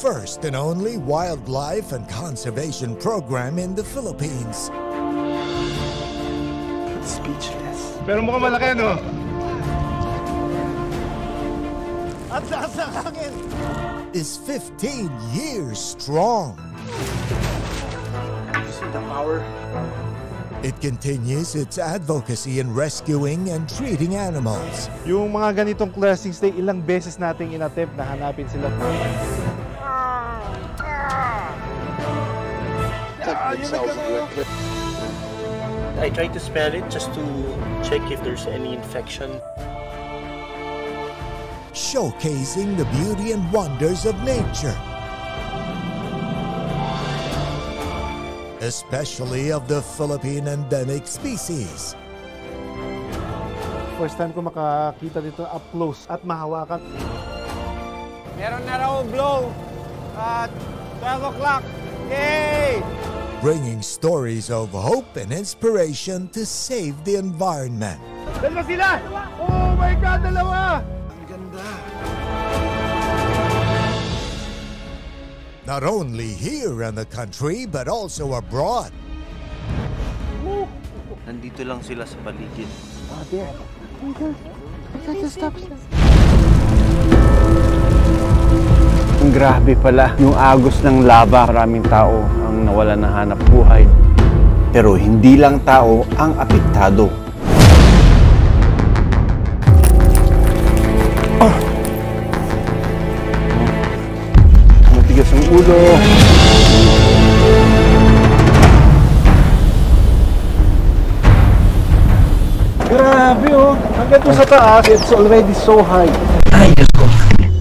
first and only wildlife and conservation program in the Philippines. Speechless. Pero mukhang malaki, no? At lakas ng hangin is 15 years strong. You see the power? It continues its advocacy in rescuing and treating animals. Yung mga ganitong klaseng stay, ilang beses nating inattempt na hanapin sila. I try to smell it just to check if there's any infection. Showcasing the beauty and wonders of nature, especially of the Philippine endemic species. First time ko makakita dito up close at mahawakan. Meron na raw blow at 12 o'clock. Yay! Bringing stories of hope and inspiration to save the environment. Dalawa sila! Oh my God, dalawa! Ang ganda. Not only here in the country, but also abroad. Nandito lang sila sa paligid. Oh, there. Stop. Ang grabe pala yung agos ng lava. Maraming tao ang nawalan ng hanap buhay. Pero hindi lang tao ang apektado. Matigas ang ulo. Grabe oh! Hanggang doon sa taas, it's already so high. Ay, Diyos ko.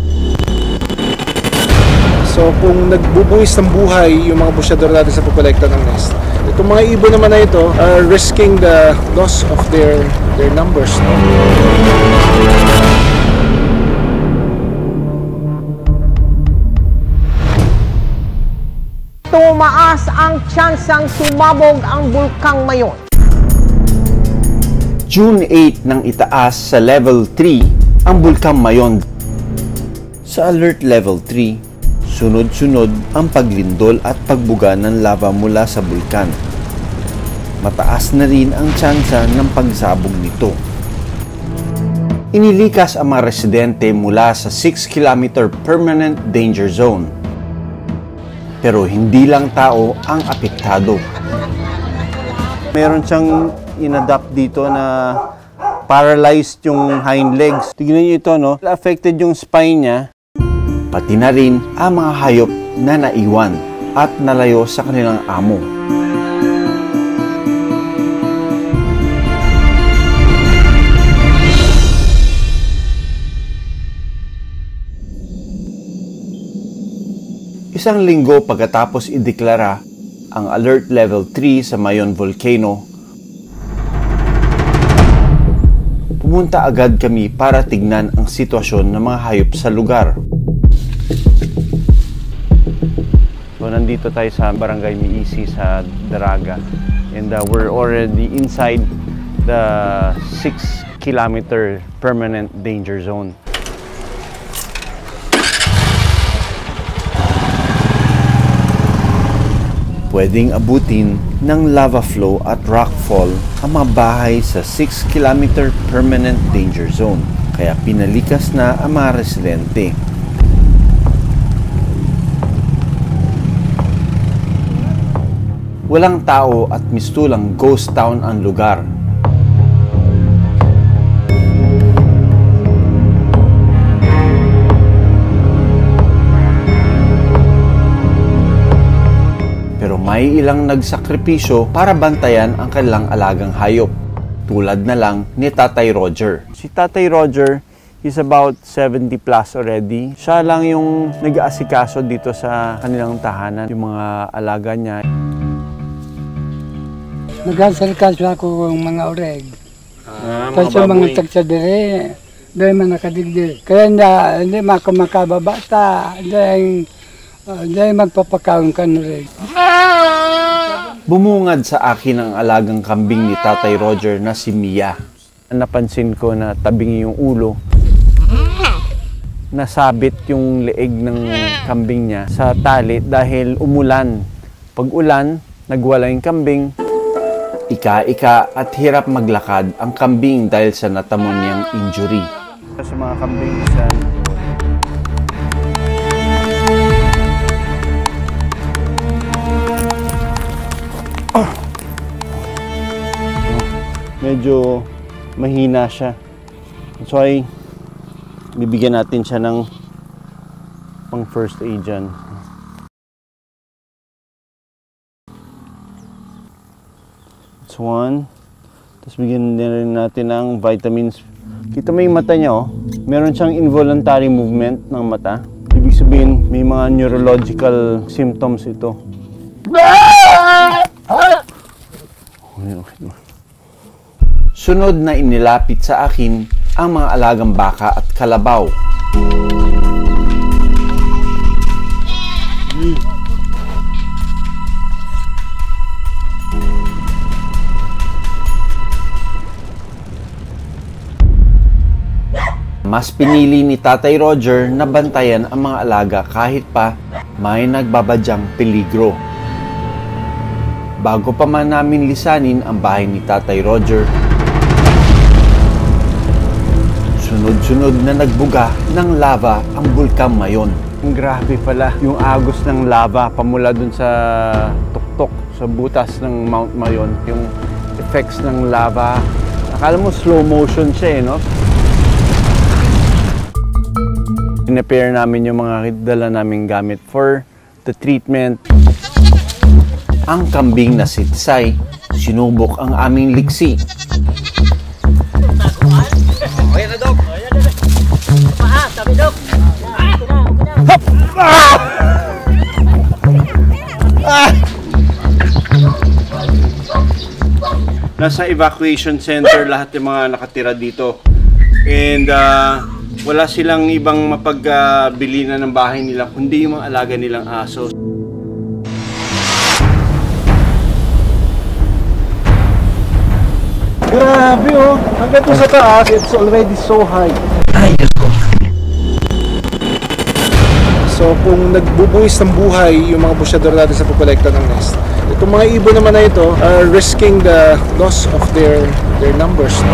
So kung nagbubuwis ng buhay yung mga busyador natin sa pagkolekta ng nest, itong mga ibon naman na ito are risking the loss of their numbers. No? Tumaas ang tsansang sumabog ang bulkang Mayon. June 8 nang itaas sa level 3 ang Bulkang Mayon. Sa alert level 3, sunod-sunod ang paglindol at pagbuga ng lava mula sa bulkan. Mataas na rin ang tsansa ng pagsabog nito. Inilikas ang mga residente mula sa 6-kilometer permanent danger zone. Pero hindi lang tao ang apektado. Meron siyang inadapt dito na paralyzed yung hind legs. Tignan niyo ito, no? Affected yung spine niya. Pati na rin ang mga hayop na naiwan at nalayo sa kanilang amo. Isang linggo pagkatapos ideklara ang Alert Level 3 sa Mayon Volcano, pumunta agad kami para tignan ang sitwasyon ng mga hayop sa lugar. So, nandito tayo sa Barangay Miisi sa Daraga. And we're already inside the 6-kilometer permanent danger zone. Pwedeng abutin ng lava flow at rockfall ang mga bahay sa 6-kilometer permanent danger zone. Kaya pinalikas na ang mga residente. Walang tao at mistulang ghost town ang lugar. Pero may ilang nagsakripisyo para bantayan ang kanilang alagang hayop. Tulad na lang ni Tatay Roger. Si Tatay Roger is about 70 plus already. Siya lang yung nag-aasikaso dito sa kanilang tahanan, yung mga alaga niya. Nag-aasikaso ako ng mga oreg. Kasi mga tagsadere, dahil man nakadigdig. Kaya hindi makababata, dahil magpapakaon ka na rin. Bumungad sa akin ang alagang kambing ni Tatay Roger na si Mia. Napansin ko na tabingi yung ulo. nasabit yung leeg ng kambing niya sa tali dahil umulan. Pag ulan, nagwala yung kambing. Ika-ika at hirap maglakad ang kambing dahil sa natamo niyang injury. Sa mga kambing sa medyo mahina siya. So ay bibigyan natin siya ng pang first aid dyan. That's one. Tapos bigyan din rin natin ng vitamins. Kita mo yung mata niya, oh. Meron siyang involuntary movement ng mata. Ibig sabihin, may mga neurological symptoms ito. Sunod na inilapit sa akin ang mga alagang baka at kalabaw. Mas pinili ni Tatay Roger na bantayan ang mga alaga kahit pa may nagbabadyang peligro. Bago pa man namin lisanin ang bahay ni Tatay Roger, sunod-sunod na nagbuga ng lava ang Bulkang Mayon. Grabe pala yung agos ng lava pamula dun sa tuktok, sa butas ng Mount Mayon. Yung effects ng lava, akala mo slow motion siya, no? Pinapair namin yung mga dala naming gamit for the treatment. Ang kambing na si Tsay, sinubok ang aming liksi. Okay na, Dok. Sabi, Dok. Nasa evacuation center lahat ng mga nakatira dito. And wala silang ibang mapagbilinan ng bahay nila kundi yung mga alaga nilang aso. Grabe oh, hanggang doon sa taas, it's already so high. So kung nagbubuwis ng buhay yung mga busyador natin sa pagkolekta ng nest, itong mga ibon naman na ito are risking the loss of their numbers, no?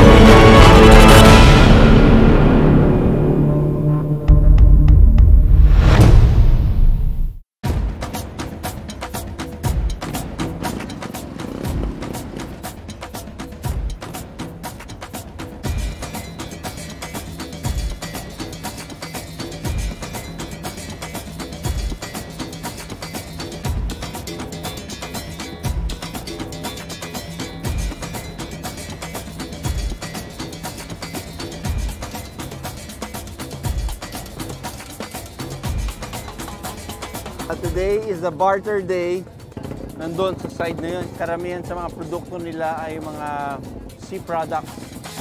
Today is the barter day. Nandun sa side na yun, karamihan sa mga produkto nila ay mga sea products.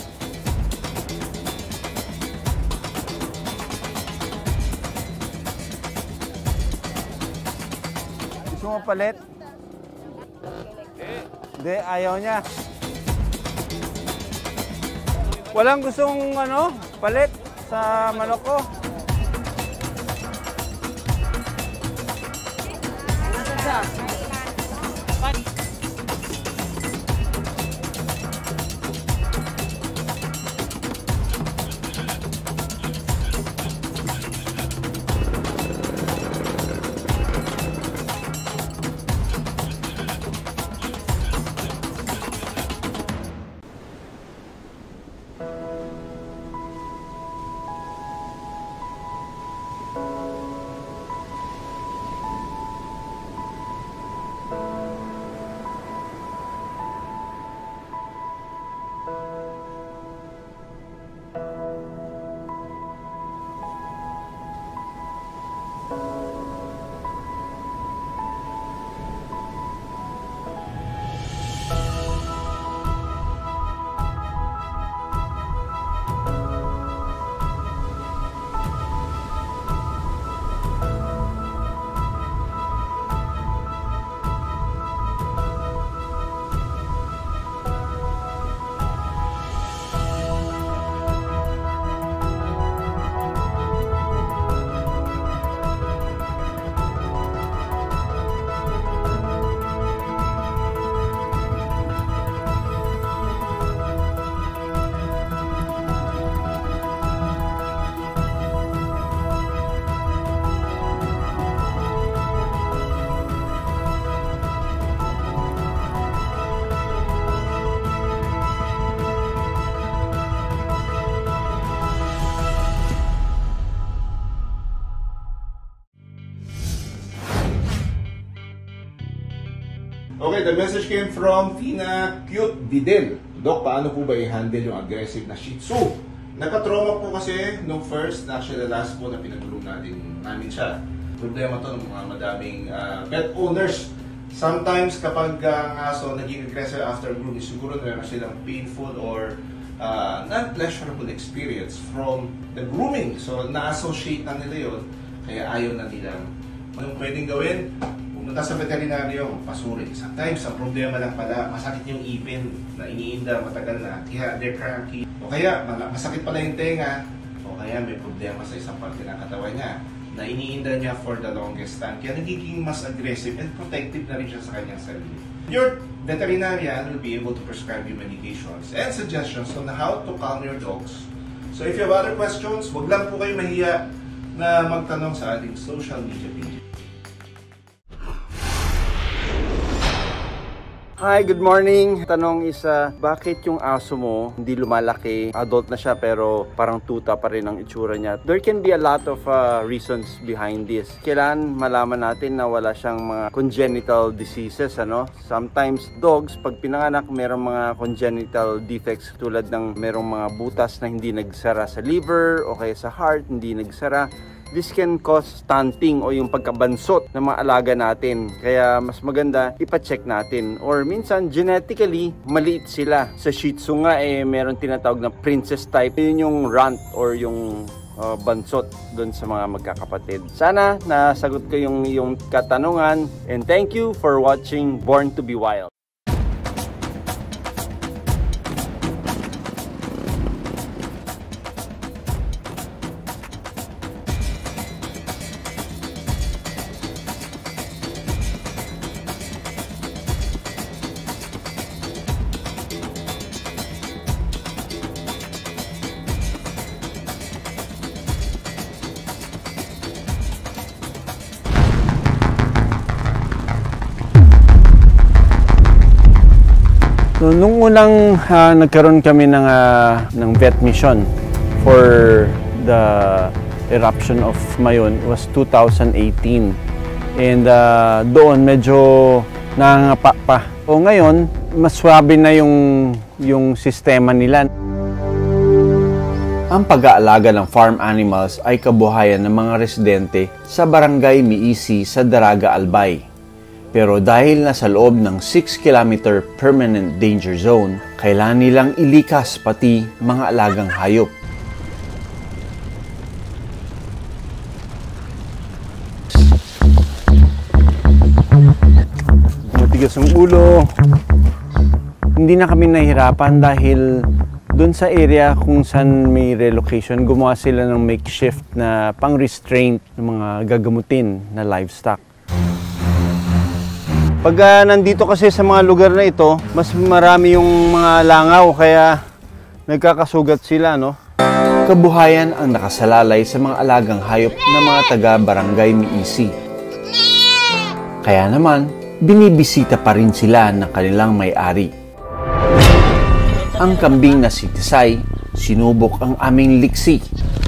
Gusto mo palit? Hindi, ayaw niya. Walang gustong palit sa manok ko. the message came from Tina Cute Videl. Dok, paano po ba i-handle yung aggressive na Shih Tzu? Nagka-trauma po kasi nung first, actually the last po na pinagulong namin siya. Problema to ng mga madaming pet owners. Sometimes kapag ang aso naging aggressive after grooming, siguro meron silang painful or non-pleasurable experience from the grooming. So na-associate na nila yun, kaya ayaw na nilang. Anong pwedeng gawin? Pumunta sa veterinaryo, pasurin. Sometimes ang problema lang pala, masakit yung ipin na iniinda matagal na, kaya they're cranky. O kaya masakit pala yung tenga, o kaya may problema sa isang parte ng katawan niya na iniinda niya for the longest time. Kaya nagiging mas aggressive and protective na rin siya sa kanyang sarili. Your veterinarian will be able to prescribe you medications and suggestions on how to calm your dogs. So if you have other questions, wag lang po kayo mahiya na magtanong sa ating social media page. Hi, good morning. Tanong is, bakit yung aso mo hindi lumalaki? Adult na siya pero parang tuta pa rin ang itsura niya. There can be a lot of reasons behind this. Kailangan malaman natin na wala siyang mga congenital diseases, ano? Sometimes dogs, pag pinanganak, merong mga congenital defects tulad ng merong mga butas na hindi nagsara sa liver o kaya sa heart, hindi nagsara. This can cause stunting o yung pagkabansot ng mga alaga natin. Kaya mas maganda ipacheck natin. Or minsan, genetically, maliit sila. Sa Shih Tzu nga, meron tinatawag na princess type. Yun yung runt or yung bansot doon sa mga magkakapatid. Sana nasagot ko yung katanungan. And thank you for watching Born to be Wild. So, nung unang nagkaroon kami ng vet mission for the eruption of Mayon was 2018. And doon medyo nangangapa pa. O ngayon, mas swabe na yung sistema nila. Ang pag-aalaga ng farm animals ay kabuhayan ng mga residente sa Barangay Miisi sa Daraga, Albay. Pero dahil nasa loob ng 6-kilometer permanent danger zone, kailangan nilang ilikas pati mga alagang hayop. Matigas ang ulo. Hindi na kami nahihirapan dahil doon sa area kung saan may relocation, gumawa sila ng makeshift na pang-restraint ng mga gagamutin na livestock. Pag nandito kasi sa mga lugar na ito, mas marami yung mga langaw kaya nagkakasugat sila, no? Kabuhayan ang nakasalalay sa mga alagang hayop ng mga taga-Barangay Miisi. Kaya naman, binibisita pa rin sila ng kanilang may-ari. Ang kambing na si Tisay, sinubok ang aming liksi.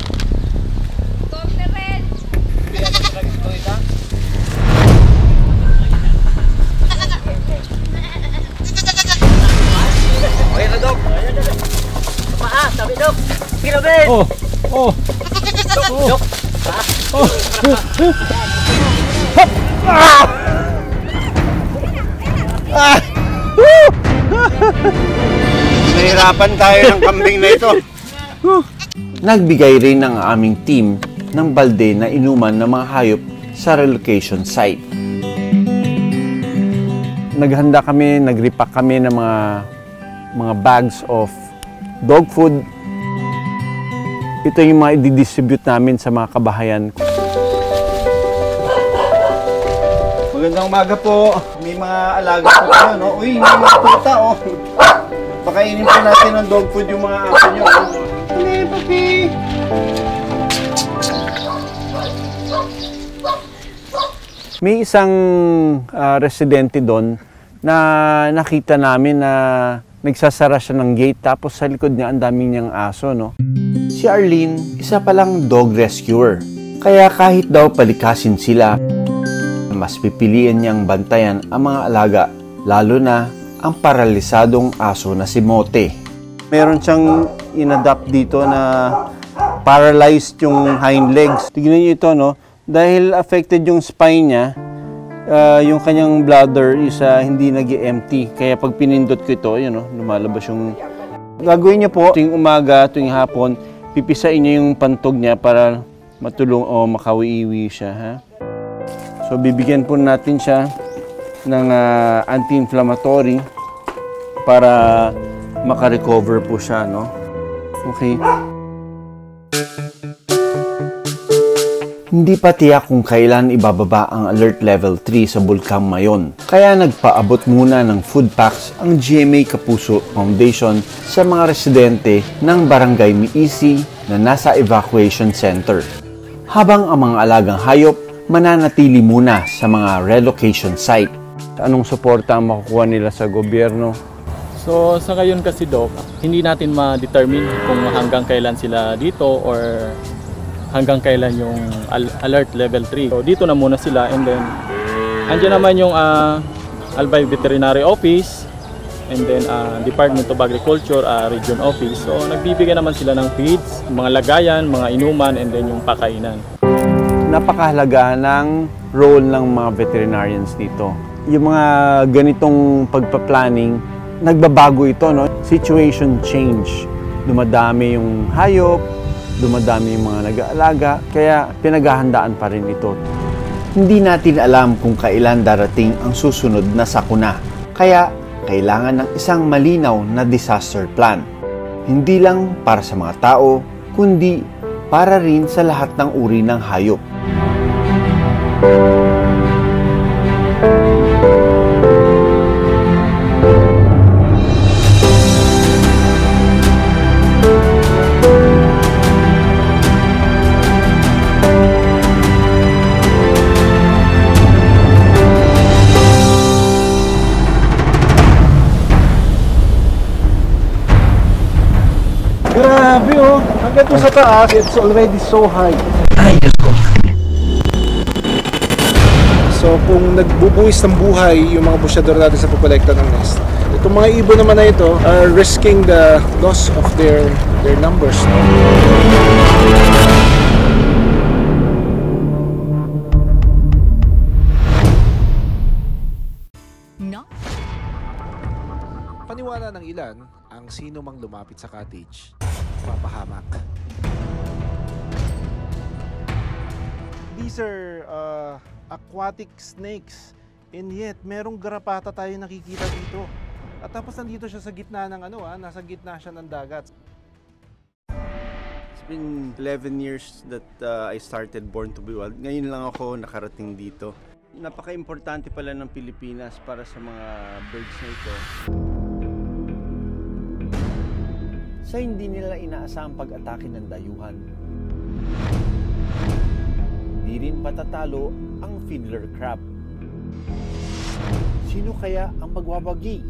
Oh, oh, oh, oh, nahirapan tayo ng kambing na ito. Nagbigay rin ng aming team ng balde na inuman ng mga hayop sa relocation site. Naghanda kami, nag-repack kami ng mga bags of dog food. Ito yung mga i-distribute namin sa mga kabahayan. Magandang umaga po. May mga alaga po kayo, no? Uy, may mga tuta, oh. Pakainin po natin ng dog food yung mga aso nyo. Hindi, papi. May isang residente doon na nakita namin na nagsasara siya ng gate tapos sa likod niya ang daming niyang aso, no? Si Arlene, isa palang dog rescuer. Kaya kahit daw palikasin sila, mas pipiliin niyang bantayan ang mga alaga lalo na ang paralisadong aso na si Mote. Meron siyang inadapt dito na paralyzed yung hind legs. Tignan niyo ito, no? Dahil affected yung spine niya, yung kanyang bladder is hindi nag-empty. Kaya pag pinindot ko ito, yun, no? Lumalabas yung... Gagawin niyo po, tuwing umaga, tuwing hapon, pipisain niyo yung pantog niya para matulong o makawiwi siya. Ha? So, bibigyan po natin siya ng anti-inflammatory para makarecover po siya, no? Okay. Hindi pa tiyak kung kailan ibababa ang Alert Level 3 sa Bulkang Mayon. Kaya nagpaabot muna ng food packs ang GMA Kapuso Foundation sa mga residente ng Barangay Miisi na nasa evacuation center. Habang ang mga alagang hayop mananatili muna sa mga relocation site. Anong suporta ang makukuha nila sa gobyerno? So sa ngayon kasi Doc, hindi natin ma-determine kung hanggang kailan sila dito or hanggang kailan yung alert level 3. So dito na muna sila, and then andyan naman yung Albay Veterinary Office and then Department of Agriculture Region Office. So nagbibigay naman sila ng feeds, mga lagayan, mga inuman, and then yung pakainan. Napakahalaga ng role ng mga veterinarians dito. Yung mga ganitong pagpa-planning, nagbabago ito, no? Situation change. Dumadami yung hayop, dumadami yung mga nag-aalaga, kaya pinaghahandaan pa rin ito. Hindi natin alam kung kailan darating ang susunod na sakuna. Kaya kailangan ng isang malinaw na disaster plan. Hindi lang para sa mga tao, kundi para rin sa lahat ng uri ng hayop. Grabe oh, hanggang doon sa taas, it's already so high. Ay, Diyos ko. So kung nagbubuwis ng buhay yung mga busyador natin sa pagkolekta ng nest, itong mga ibon naman na ito are risking the loss of their numbers. No? Paniwala ng ilan, ang sino mang lumapit sa cottage, mapahamak. These are aquatic snakes, and yet merong garapata tayo nakikita dito. At tapos nandito siya sa gitna ng nasa gitna siya ng dagat. It's been 11 years that I started Born to be Wild. Ngayon lang ako nakarating dito. Napaka-importante pala ng Pilipinas para sa mga birds na ito. Sa hindi nila inaasahang pag-atake ng dayuhan. Hindi rin patatalo ang fiddler crab. Sino kaya ang magwawagi?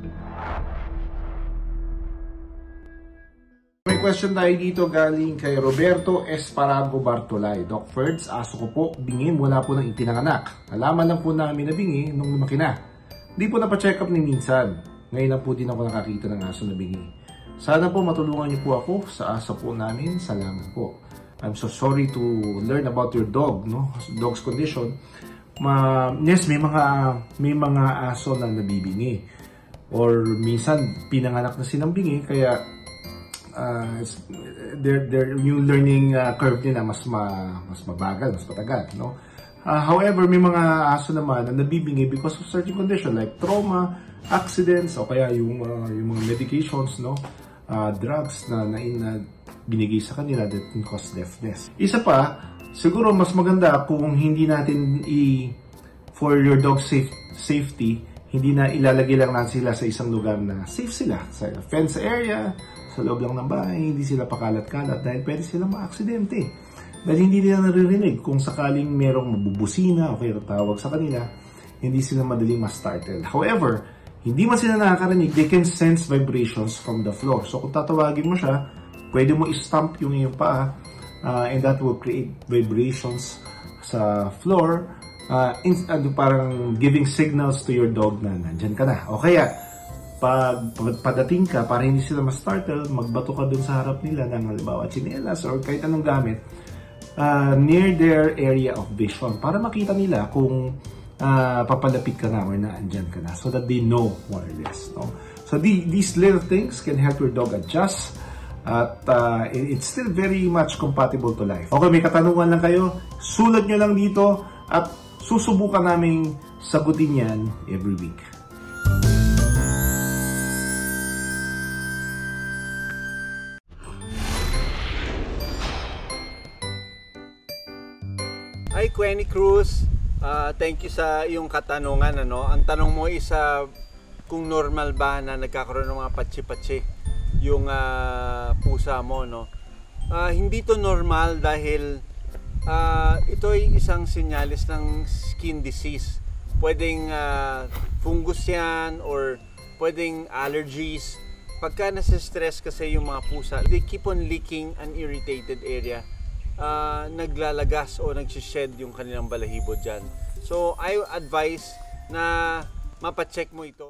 May question tayo dito galing kay Roberto Esparago Bartolay. Doc Ferds, aso ko po, bingi mula po ng itinanganak. Nalaman lang po namin na bingi nung lumaki na. Hindi po napacheck up ni minsan. Ngayon lang po din ako nakakita ng aso na bingi. Sana po matulungan niyo po ako sa aso po namin. Salamat po. I'm so sorry to learn about your dog, no? Dog's condition. Yes, may mga aso na nabibingi. Or minsan pinanganak na silang bingi, kaya yung learning curve nila mas mabagal, mas matagal, no? However, may mga aso naman na nabibingi because of certain condition like trauma, accidents, o kaya yung mga medications, no? Drugs na binigay sa kanila that can cause deafness. Isa pa, siguro mas maganda kung hindi natin for your dog's safety, hindi na ilalagay lang natin sila sa isang lugar na safe sila. Sa fence area, sa loob lang ng bahay, hindi sila pakalat-kalat dahil pwede silang ma-aksidente. Dahil hindi nila naririnig kung sakaling merong mabubusina o kaya tawag sa kanila, hindi sila madaling ma-startle. However, hindi man sila nakakarinig, they can sense vibrations from the floor. So kung tatawagin mo siya, pwede mo i-stamp yung iyong paa and that will create vibrations sa floor parang giving signals to your dog na nandyan ka na. O kaya, padating ka, para hindi sila ma-startle, magbato ka dun sa harap nila ng halimbawa tsinelas or kahit anong gamit near their area of vision para makita nila kung papalapit ka na or naandyan ka na so that they know more or less. No? So these little things can help your dog adjust at it's still very much compatible to life. Okay, may katanungan lang kayo, sulat nyo lang dito at susubukan naming sagutin yan every week. Hi, Quenny Cruz. Thank you sa iyong katanungan. Ang tanong mo is kung normal ba na nagkakaroon ng mga patsi-patsi yung pusa mo. No? Hindi to normal dahil ito ay isang sinyalis ng skin disease. Pwedeng fungus yan or pwedeng allergies. Pagka nasa-stress kasi yung mga pusa, they keep on leaking an irritated area. Naglalagas o nagsished yung kanilang balahibo dyan. So, I advise na mapacheck mo ito.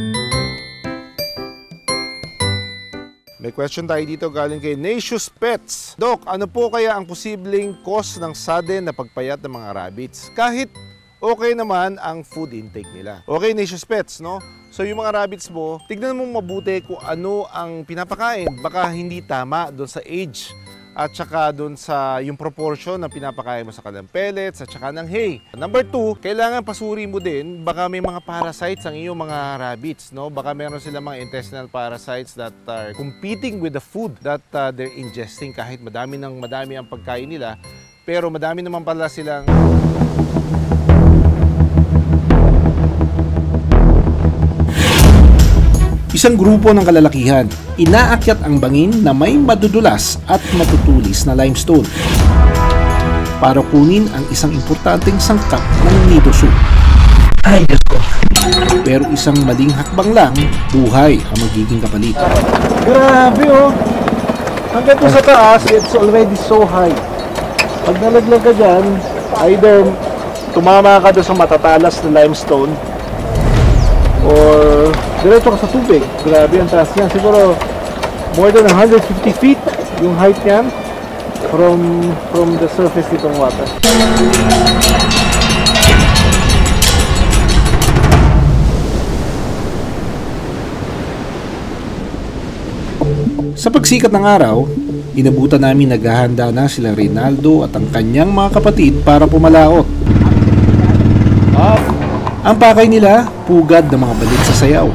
May question tayo dito galing kay Nacious Pets. Doc, ano po kaya ang posibleng cause ng sudden na pagpayat ng mga rabbits? Kahit okay naman ang food intake nila. Okay, Nacious Pets, no? So yung mga rabbits mo, tignan mo mabuti kung ano ang pinapakain. Baka hindi tama doon sa age at saka doon sa yung proportion na pinapakain mo sa kanilang pellets at saka ng hay. Number 2, kailangan pasuri mo din, baka may mga parasites ang iyong mga rabbits, no? Baka meron silang mga intestinal parasites that are competing with the food that they're ingesting kahit madami ang pagkain nila, pero madami naman pala silang Isang grupo ng kalalakihan, inaakyat ang bangin na may madudulas at matutulis na limestone para kunin ang isang importanteng sangkap ng Nido Zoo. Ay, Diyos ko. Pero isang maling hakbang lang, buhay ang magiging kapalit. Grabe oh! Hanggang sa taas, it's already so high. Pag nalaglag ka dyan, either tumama ka doon sa matatalas na limestone or diretso ka sa tubig. Grabe ang taas niyan. Siguro more than 150 feet yung height niyan from the surface nitong water. Sa pagsikat ng araw, inabutan namin naghahanda na sila Reynaldo at ang kanyang mga kapatid para pumalaot. Ang pakay nila, pugad ng mga balit sa sayaw.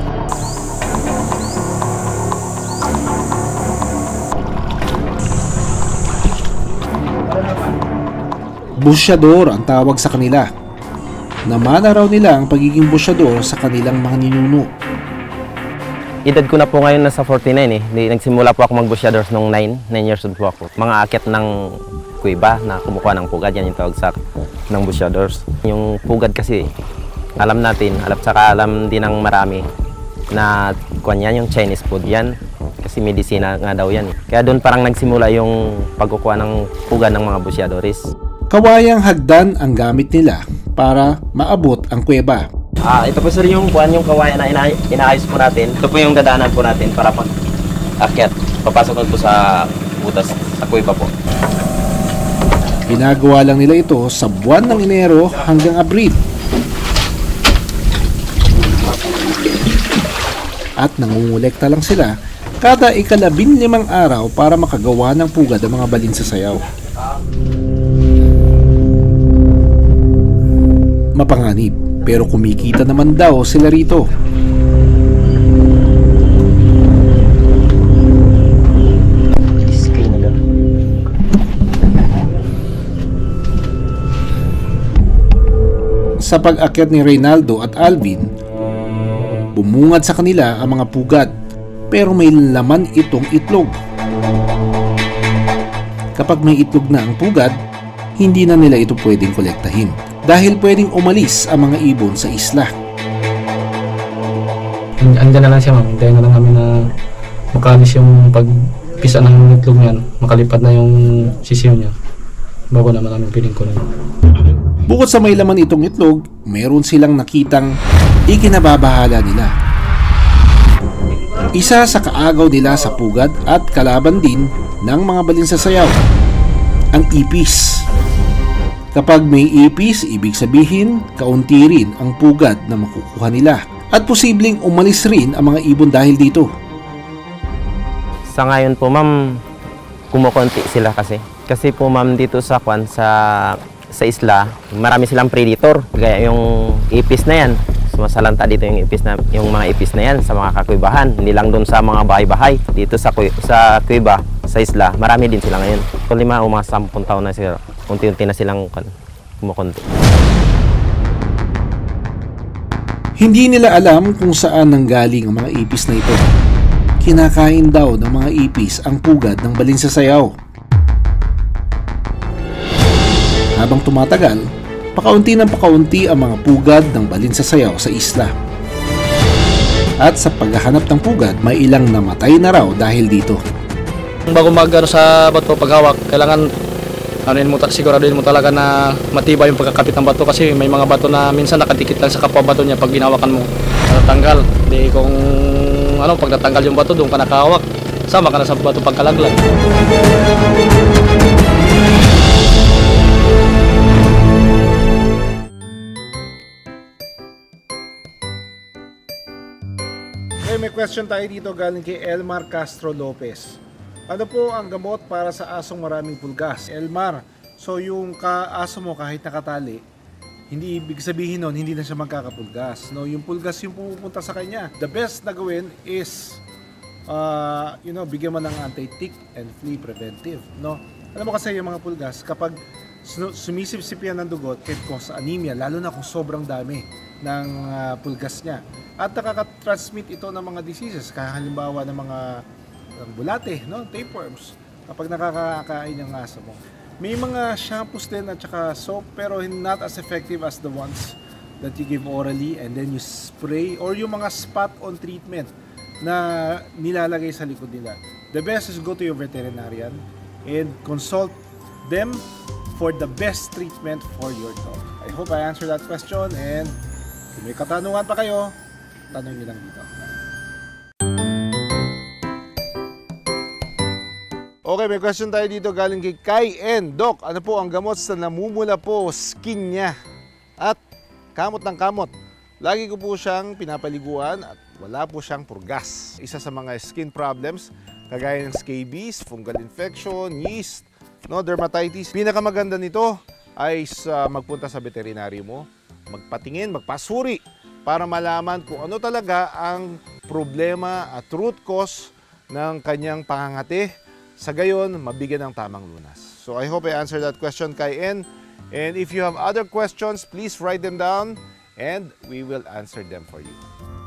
Busyador ang tawag sa kanila. Namana raw nila ang pagiging busyador sa kanilang mga ninuno. Edad ko na po ngayon nasa 49 eh. Nagsimula po ako mag-busyador nung 9 years old po ako. Mga akyat ng kuiba na kumukuha ng pugad, yan yung tawag sa ng busyadors. Yung pugad kasi alam natin, alam din ng marami na yan yung Chinese food yan kasi medisina nga daw yan eh. Kaya doon parang nagsimula yung pagkukuha ng pugad ng mga busyadores. Kawayang hagdan ang gamit nila para maabot ang kuweba. Ito po sir yung kawayan na inaayos po natin. Ito po yung dadaanan po natin para pag-akyat. Papasok po sa butas sa kuweba po. Ginagawa lang nila ito sa buwan ng Enero hanggang Abril. At nangungulekta lang sila kada ika-15 araw para makagawa ng pugad ang mga balin sa sayaw. Mapanganib, pero kumikita naman daw sila rito. Sa pag-akyat ni Reynaldo at Alvin, bumungad sa kanila ang mga pugad, pero may laman itong itlog. Kapag may itlog na ang pugad, hindi na nila ito pwedeng kolektahin dahil pwedeng umalis ang mga ibon sa isla. Andyan na lang siya, ma'am. Hintayin na lang kami na makalis yung pagpisa ng itlog niyan, makalipad na yung sisiyo niya bago naman namin piling ko na. Bukod sa may laman itong itlog, meron silang nakitang ikinababahala nila. Isa sa kaagaw nila sa pugad at kalaban din ng mga balinsasayaw, ang ipis. Kapag may ipis, ibig sabihin, kaunti rin ang pugad na makukuha nila. At posibleng umalis rin ang mga ibon dahil dito. Sa ngayon po ma'am, kumukonti sila kasi. Kasi po ma'am dito sa isla, marami silang predator. Kaya yung ipis na yan, sumasalanta dito yung mga ipis na yan sa mga kakwibahan. Hindi lang doon sa mga bahay-bahay. Dito sa kuiba, sa isla, marami din sila ngayon. So 5 o mga 10 taon na sila, unti-unti na silang kumukonti. Hindi nila alam kung saan nanggaling ang mga ipis na ito. Kinakain daw ng mga ipis ang pugad ng balinsasayaw. Habang tumatagal, pakaunti ng pakaunti ang mga pugad ng balinsasayaw sa isla. At sa paghahanap ng pugad, may ilang namatay na raw dahil dito. Bago sa bato paghawak, kailangan siguraduhin mo talaga na matibay yung pagkakapit ng bato kasi may mga bato na minsan nakadikit lang sa kapwa bato niya pag ginawakan mo. Natatanggal. Di kung pag natanggal yung bato, doon ka nakahawak. Sama ka na sa bato pagkalaglag. Okay, may question tayo dito galing kay Elmar Castro Lopez. Ano po ang gamot para sa asong maraming pulgas? Elmar, so yung aso mo kahit nakatali, hindi ibig sabihin nun, hindi na siya magkakapulgas. No? Yung pulgas yung pupunta sa kanya. The best na gawin is, bigyan mo ng anti-tick and flea preventive. No? Alam mo kasi yung mga pulgas, kapag sumisip-sip yan ng dugot, can cause anemia, lalo na kung sobrang dami ng pulgas niya. At nakaka-transmit ito ng mga diseases, halimbawa ng mga bulate, no? Tapeworms, kapag nakakakain yung aso mo. May mga shampoos din at saka soap, pero not as effective as the ones that you give orally and then you spray, or yung mga spot-on treatment na nilalagay sa likod nila. The best is go to your veterinarian and consult them for the best treatment for your dog. I hope I answered that question, and kung may katanungan pa kayo, tanong nyo lang dito. Okay, may question tayo dito galing kay Kai N. Doc, ano po ang gamot sa namumula po skin niya at kamot ng kamot? Lagi ko po siyang pinapaliguan at wala po siyang purgas. Isa sa mga skin problems, kagaya ng scabies, fungal infection, yeast, dermatitis. Pinakamaganda nito ay magpunta sa veterinary mo, magpatingin, magpasuri para malaman kung ano talaga ang problema at root cause ng kanyang pangangati. Sa gayon, mabigyan ng tamang lunas. So I hope I answered that question, Kai N. And if you have other questions, please write them down and we will answer them for you.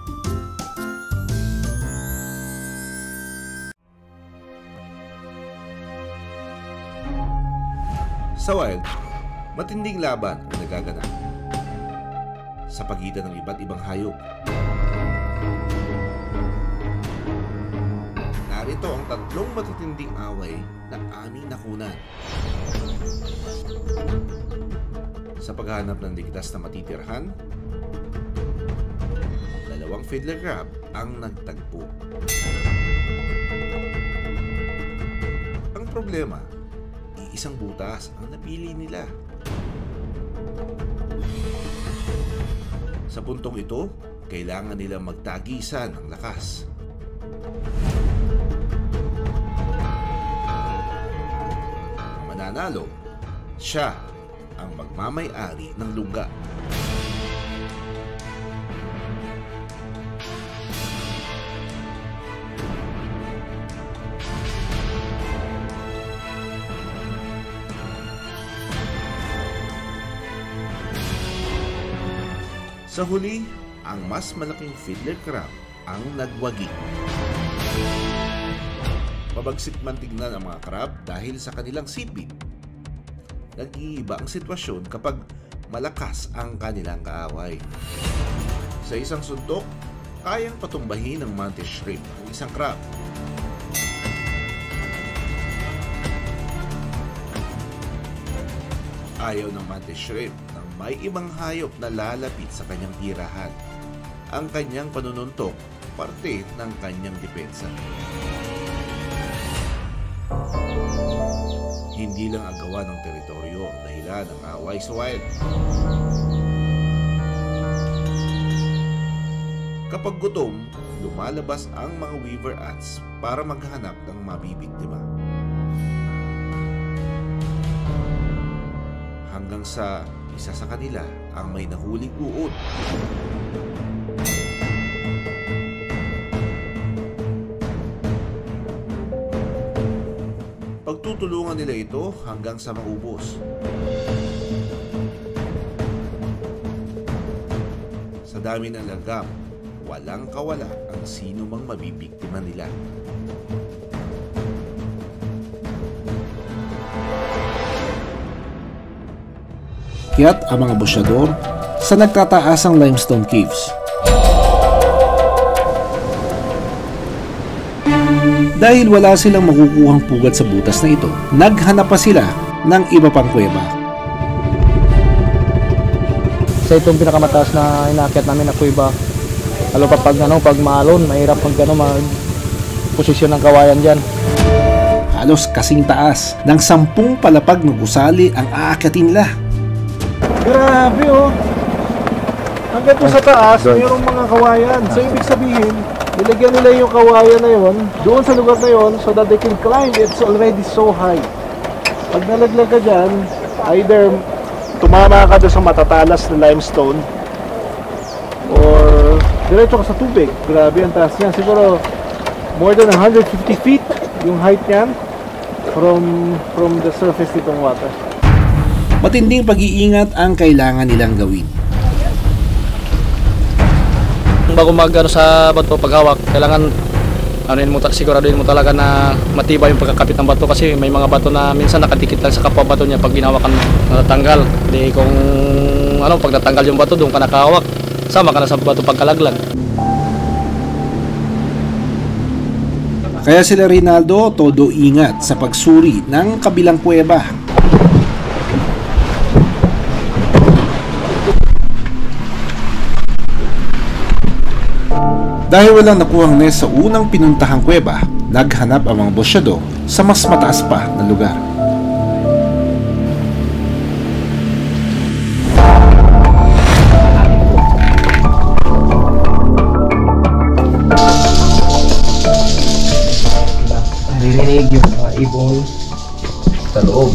Sa wild, matinding laban ang nagaganap sa pagitan ng iba't ibang hayop. Narito ang 3 matitinding away na aming nakunan. Sa paghahanap ng ligtas na matitirhan, 2 fiddler crab ang nagtagpo. Ang problema, iisang butas ang napili nila. Sa puntong ito, kailangan nila magtagisan ng lakas. Mananalo, siya ang magmamay-ari ng lungga. Sa huli, ang mas malaking fiddler crab ang nagwagi. Mabagsik man tignan ang mga crab dahil sa kanilang sipit. Nag-iiba ang sitwasyon kapag malakas ang kanilang kaaway. Sa isang suntok, kayang patumbahin ng mantis shrimp ang isang crab. Ayaw ng mantis shrimp ng may ibang hayop na lalapit sa kanyang tirahan. Ang kanyang panununtok, parte ng kanyang depensa. Hindi lang ang gawa ng teritoryo ang dahilan ng away sa wild. Kapag gutom, lumalabas ang mga weaver ants para maghanap ng mabibiktima. Hanggang sa isa sa kanila ang may nahuling uod. Pagtutulungan nila ito hanggang sa maubos. Sa dami ng langgam, walang kawala ang sino mang mabibiktima nila. Kaya't ang mga busyador sa nagtataasang limestone caves. Dahil wala silang makukuhang pugad sa butas na ito, naghanap pa sila ng iba pang kuweba. Sa itong pinakamataas na inakyat namin na kuweba, lalo pa pag maalon, mahirap mag-posisyon ng kawayan dyan. Halos kasing taas ng 10 palapag na gusali ang aakyatin nila. Grabe oh! Hanggang po sa taas, mayroong mga kawayan. So ibig sabihin, nilagyan nila yung kawayan na yon doon sa lugar na yon so that they can climb. It's already so high. Pag nalaglag ka dyan, either tumama ka doon sa matatalas na limestone or diretso ka sa tubig. Grabe ang taas niya. Siguro more than 150 feet yung height niyan from the surface nitong water. Matinding pag-iingat ang kailangan nilang gawin. Bago sa bato paghawak, kailangan siguraduhin mo talaga na matibay yung pagkakapit ng bato kasi may mga bato na minsan nakadikit lang sa kapwa bato niya pag ginawakan mo, natatanggal. Di kung pag natanggal yung bato, doon ka nakahawak, sama ka na sa bato pagkalaglag. Kaya sila Rinaldo todo ingat sa pagsuri ng kabilang kuweba. Dahil walang nakuhang nest sa unang pinuntahang kuweba, naghanap ang mga busyado sa mas mataas pa na lugar. Narinig yung mga ibon sa loob.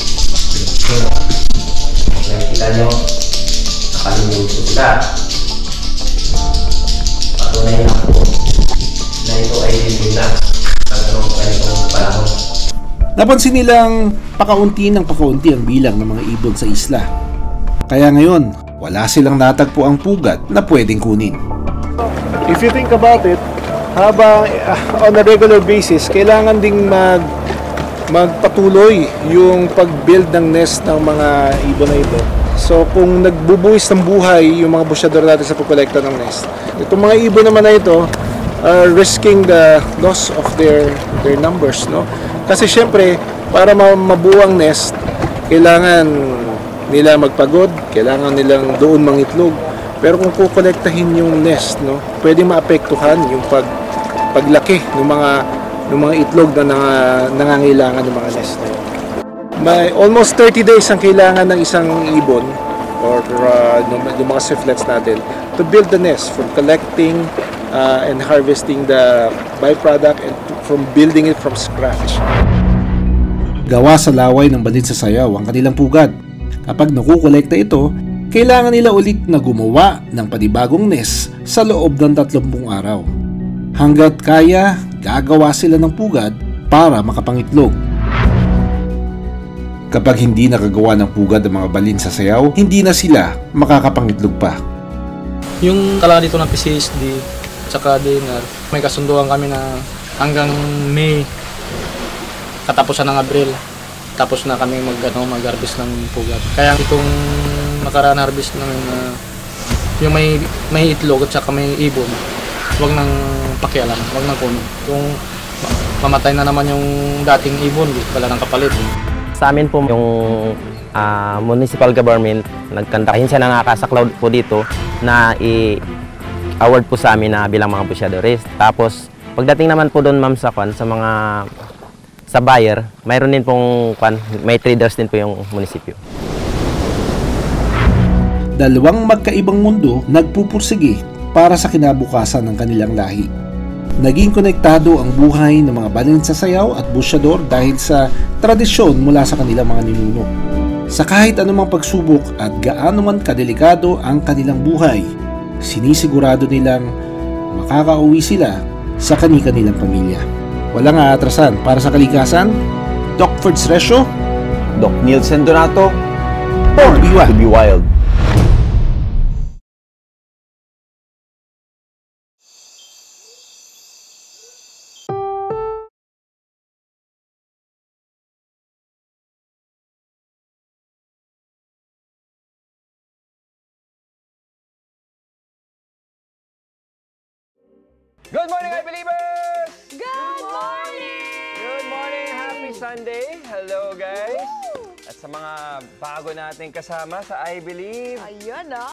Nakikita nyo, nakalunod sila. Patunay na po na ito ay relax sa ganitong panahon. Napansin nilang pakaunti ng pakaunti ang bilang ng mga ibon sa isla. Kaya ngayon, wala silang natagpo ang pugad na pwedeng kunin. If you think about it, habang on a regular basis, kailangan ding magpatuloy yung pag-build ng nest ng mga ibon na ito. So kung nagbubuwis ng buhay yung mga busyador natin sa pagkolekta ng nest, itong mga ibon naman na ito are risking the loss of their numbers, no? Kasi syempre, para mabuo ang nest, kailangan nila magpagod, kailangan nilang doon mangitlog. Pero kung kukolektahin yung nest, no, pwede maapektuhan yung paglaki ng mga itlog na nangangailangan ng mga nest. May almost 30 days ang kailangan ng isang ibon or yung mga swiftlets natin to build the nest, from collecting and harvesting the byproduct and from building it from scratch. Gawa sa laway ng balin sa sayaw ang kanilang pugad. Kapag nakukolekta ito, kailangan nila ulit na gumawa ng panibagong nest sa loob ng 30 araw. Hanggat kaya, gagawa sila ng pugad para makapangitlog. Kapag hindi nakagawa ng pugad ang mga balin sa sayaw, hindi na sila makakapangitlog pa. Yung kala dito ng PCSD tsaka DNR, may kasunduan kami na hanggang May, katapusan ng Abril, tapos na kami mag-harvest ng pugad. Kaya itong nakaraan harvest namin yung may itlog at saka may ibon, wag nang pakialam, wag nang kunin. Kung mamatay na naman yung dating ibon, wala nang kapalit. Sa amin po yung municipal government, nagkantakin siya na nakasaklaw po dito na i-award po sa amin na bilang mga busyadores. Tapos, pagdating naman po doon ma'am sa buyer, mayroon din pong may traders din po yung munisipyo. Dalawang magkaibang mundo nagpupursige para sa kinabukasan ng kanilang lahi. Naging konektado ang buhay ng mga balinsasayaw at busyador dahil sa tradisyon mula sa kanilang mga ninuno. Sa kahit anumang pagsubok at gaano man kadelikado ang kanilang buhay, sinisigurado nilang makakauwi sila sa kani-kanilang pamilya. Walang aatrasan para sa kalikasan. Doc Ferds Resio, Doc Nielsen Donato, Born to be wild. Good morning, I Believers! Good morning! Good morning! Happy Sunday! Hello, guys! At sa mga bago nating kasama sa I Believe, ayun,